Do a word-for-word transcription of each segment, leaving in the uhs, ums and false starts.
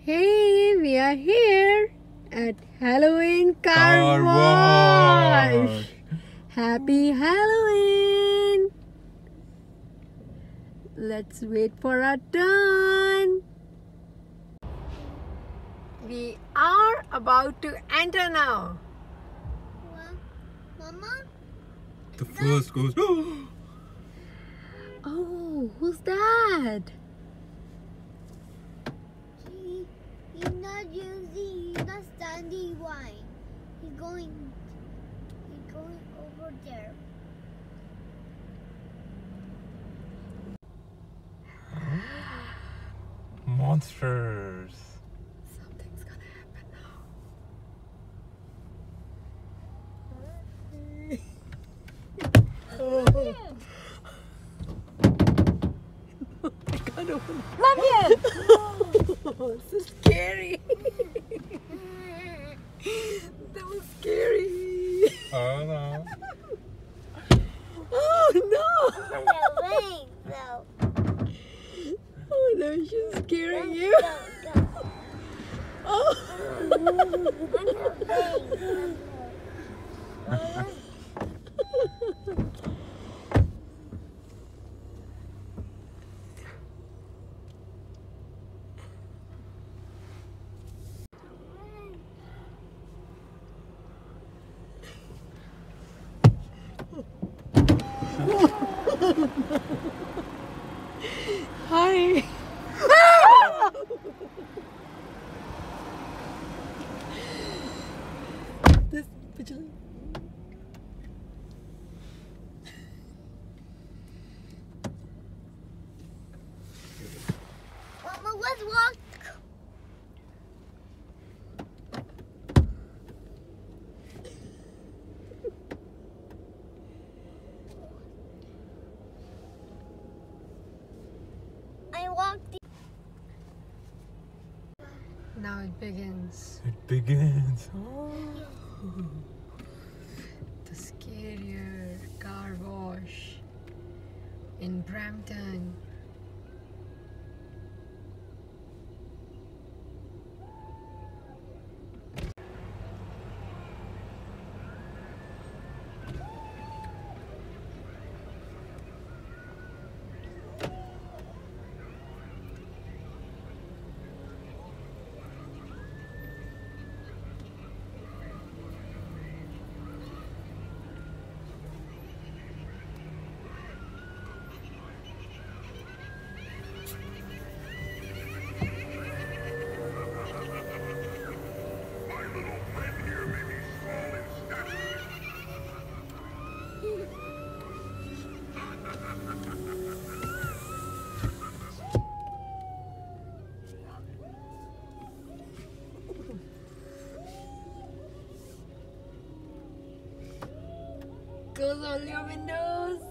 Hey, we are here at Halloween Car, Car Wash. wash. Happy Halloween! Let's wait for our turn. We are about to enter now. Mama? The first goes. Oh, who's that? He, he's not using, he's not standing wine. He's going, he's going over there. Monsters. Something's gonna happen now. Oh. I can't open it. Love you! Oh, so scary. That was scary. Oh no. Oh no. No, wait, no. Oh no, she's scaring you. Go, go. Oh. Hi. This vigilant. Mama, let's walk. I walked. Now it begins. It begins. Oh. The scarier car wash in Brampton. Close all your windows.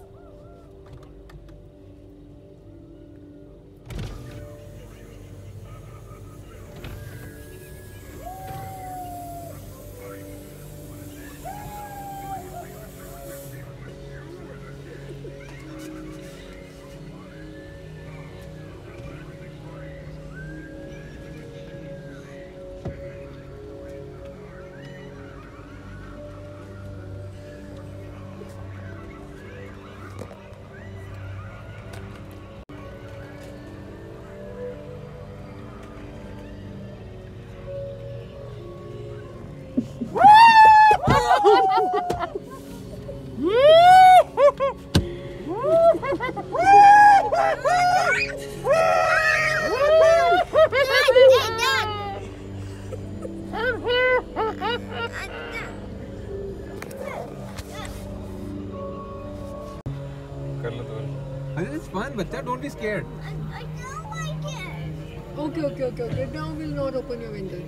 It's fun, but don't be scared. I, I don't like it. Okay, okay, okay, okay. Now we'll not open your window.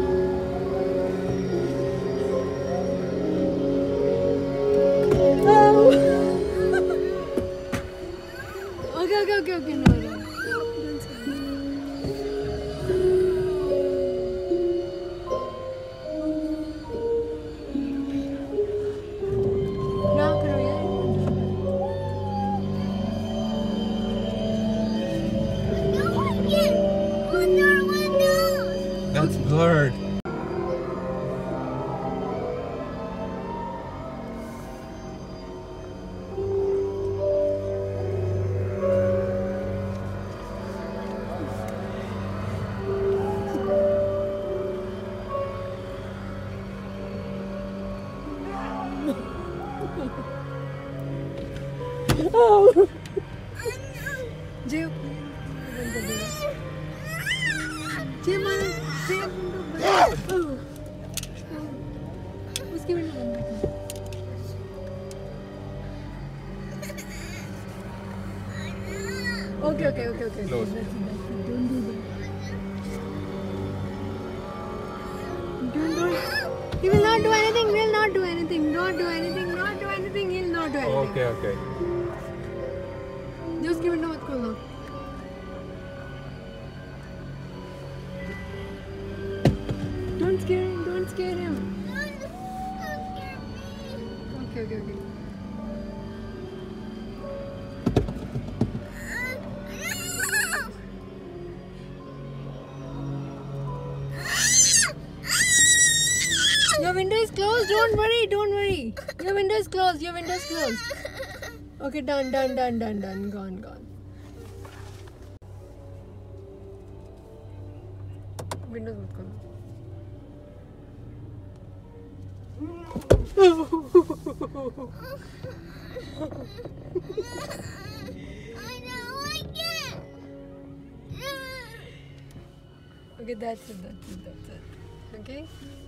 Hi. Oh. Jay, Jay, man, Jay, oh. उसकी window बंद रखना. Okay, okay, okay, okay. Close. That's it, that's it. Don't do that. Don't do it. He will not do anything. He will not do anything. Not do anything. Not do anything. He'll not do anything. Okay, okay. जो उसकी window मत खोलना. Don't scare him. Don't scare him. Okay, okay, okay. Your window is closed. Don't worry. Don't worry. Your window is closed. Your window is closed. Okay, done, done, done, done, done. Gone, gone. Windows मत खोलो. I don't like it. Okay, that's it. That's it. That's it. Okay.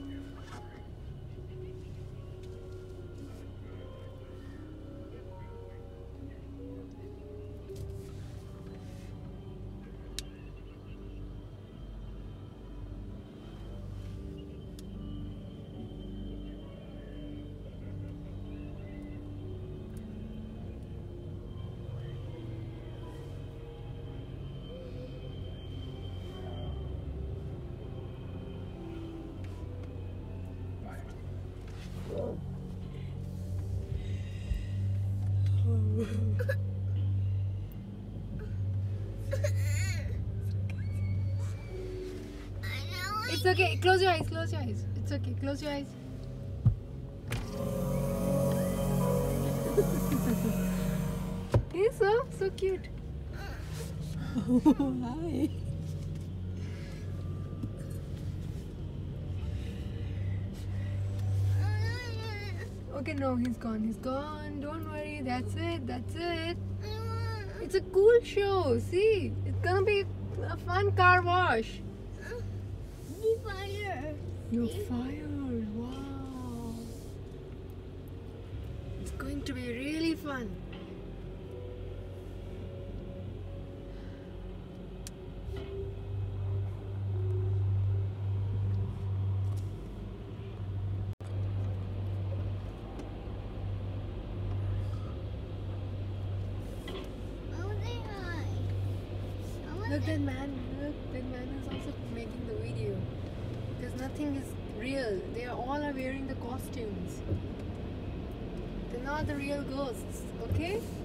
It's okay. Close your eyes. Close your eyes. It's okay. Close your eyes. He's so so cute. Hi. Okay, no, he's gone. He's gone. Don't worry. That's it. That's it. It's a cool show. See, it's gonna be a fun car wash. The fire. You're fired. Wow. It's going to be really fun. Look, that man, look, that man is also making the video. Because nothing is real. They are all are wearing the costumes. They're not the real ghosts, okay?